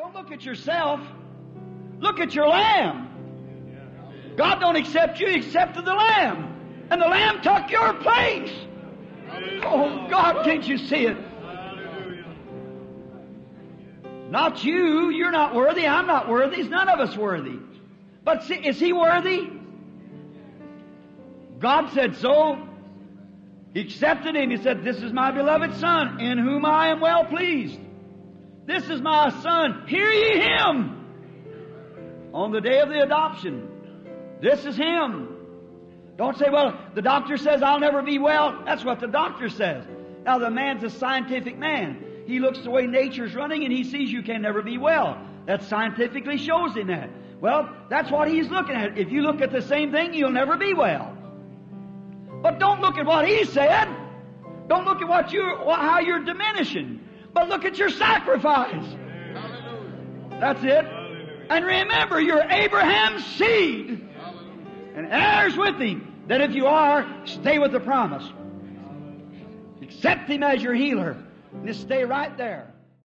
Don't look at yourself. Look at your lamb. God don't accept you, He accepted the lamb. And the lamb took your place. Oh, God, can't you see it? Not you. You're not worthy. I'm not worthy. None of us worthy. But see, is He worthy? God said so. He accepted Him. He said, "This is my beloved Son, in whom I am well pleased. This is my Son. Hear ye Him." On the day of the adoption, this is Him. Don't say, "Well, the doctor says I'll never be well." That's what the doctor says. Now, the man's a scientific man. He looks the way nature's running and he sees you can never be well. That scientifically shows him that. Well, that's what he's looking at. If you look at the same thing, you'll never be well. But don't look at what he said. Don't look at how you're diminishing. But look at your sacrifice. That's it. And remember, you're Abraham's seed. And heirs with Him. That if you are, stay with the promise. Accept Him as your healer. Just stay right there.